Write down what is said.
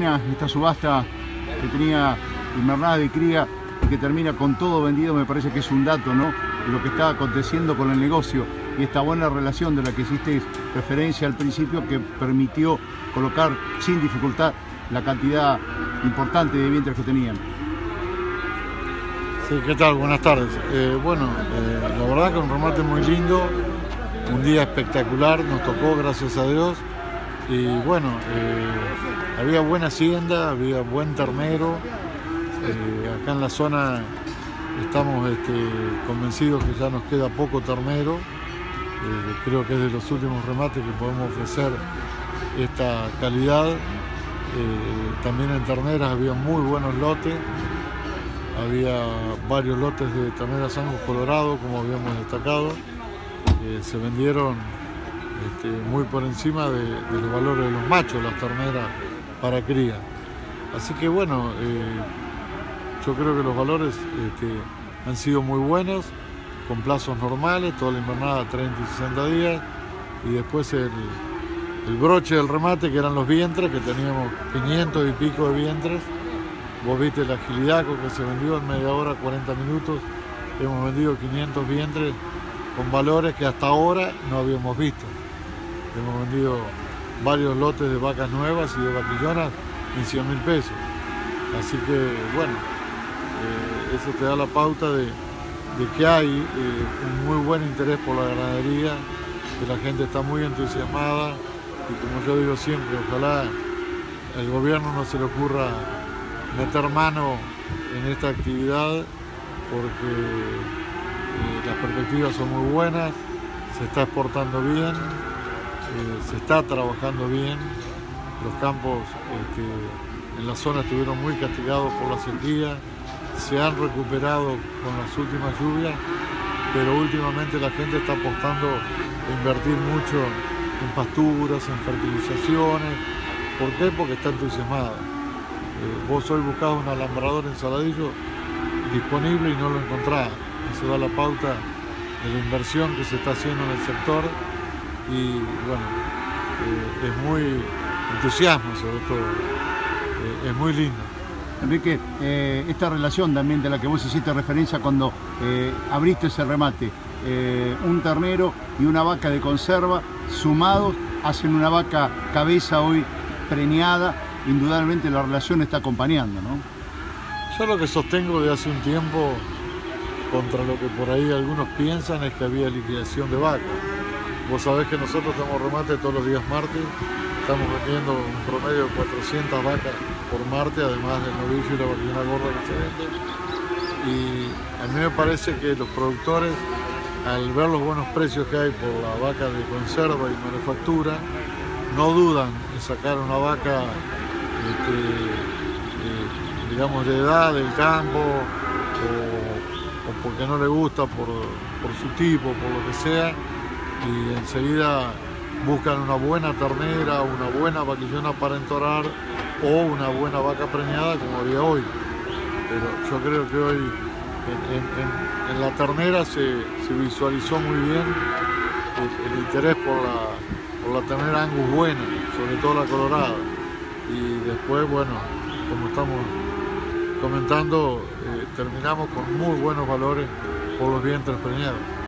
termina esta subasta que tenía invernada de cría y que termina con todo vendido, me parece que es un dato, ¿no?, de lo que está aconteciendo con el negocio y esta buena relación de la que hiciste referencia al principio, que permitió colocar sin dificultad la cantidad importante de vientres que tenían. Sí, ¿qué tal? Buenas tardes. La verdad que un remate muy lindo, un día espectacular, nos tocó, gracias a Dios. Y bueno, había buena hacienda, había buen ternero. Acá en la zona estamos convencidos que ya nos queda poco ternero. Creo que es de los últimos remates que podemos ofrecer esta calidad. También en terneras había muy buenos lotes. Había varios lotes de terneras Angus Colorado, como habíamos destacado. Se vendieron muy por encima de los valores de los machos, las terneras para cría. Así que bueno, yo creo que los valores han sido muy buenos, con plazos normales, toda la invernada 30 y 60 días, y después el broche del remate, que eran los vientres, que teníamos 500 y pico de vientres. Vos viste la agilidad con que se vendió en media hora, 40 minutos. Hemos vendido 500 vientres con valores que hasta ahora no habíamos visto. Hemos vendido varios lotes de vacas nuevas y de vaquillonas en 100 mil pesos. Así que bueno, eso te da la pauta de que hay un muy buen interés por la ganadería, que la gente está muy entusiasmada y, como yo digo siempre, ojalá el gobierno no se le ocurra meter mano en esta actividad, porque las perspectivas son muy buenas, se está exportando bien, se está trabajando bien. Los campos en la zona estuvieron muy castigados por la sequía, se han recuperado con las últimas lluvias, pero últimamente la gente está apostando a invertir mucho en pasturas, en fertilizaciones. ¿Por qué? Porque está entusiasmada. Vos hoy buscás un alambrador en Saladillo disponible y no lo encontrás. Eso da la pauta de la inversión que se está haciendo en el sector y bueno, es muy entusiasmo sobre todo, es muy lindo. Enrique, esta relación también de la que vos hiciste referencia cuando abriste ese remate, un ternero y una vaca de conserva sumados hacen una vaca cabeza hoy preñada. Indudablemente la relación está acompañando, ¿no? Yo lo que sostengo de hace un tiempo, contra lo que por ahí algunos piensan, es que había liquidación de vacas. Vos sabés que nosotros tenemos remate todos los días martes, estamos vendiendo un promedio de 400 vacas por martes, además del novillo y la vaquillona gorda que se vende. Y a mí me parece que los productores, al ver los buenos precios que hay por la vaca de conserva y manufactura, no dudan en sacar una vaca digamos de edad del campo, o porque no le gusta por su tipo, por lo que sea, y enseguida buscan una buena ternera, una buena vaquillona para entorar o una buena vaca preñada como había hoy. Pero yo creo que hoy en la ternera se visualizó muy bien el interés por la ternera Angus buena, sobre todo la colorada. Y después, bueno, como estamos comentando, terminamos con muy buenos valores por los vientres preñados.